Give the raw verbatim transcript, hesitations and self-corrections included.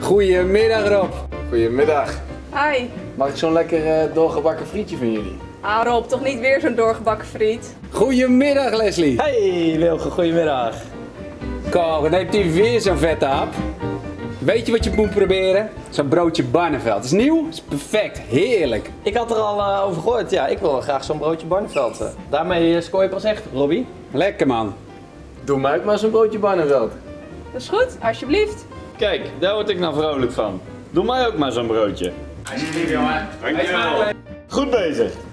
Goedemiddag Rob. Goedemiddag. Hi. Mag ik zo'n lekker uh, doorgebakken frietje van jullie? Ah Rob, toch niet weer zo'n doorgebakken friet? Goedemiddag Leslie. Hey Wilge, goedemiddag. Kom, neemt hij weer zo'n vette hap. Weet je wat je moet proberen? Zo'n broodje Barneveld. Het is nieuw, het is perfect, heerlijk. Ik had er al uh, over gehoord, ja, ik wil graag zo'n broodje Barneveld. Uh. Daarmee uh, scoor je pas echt, Robbie. Lekker man. Doe mij ook maar zo'n broodje Barneveld. Dat is goed, alsjeblieft. Kijk, daar word ik nou vrolijk van. Doe mij ook maar zo'n broodje. Alsjeblieft jongen. Dankjewel. Goed bezig.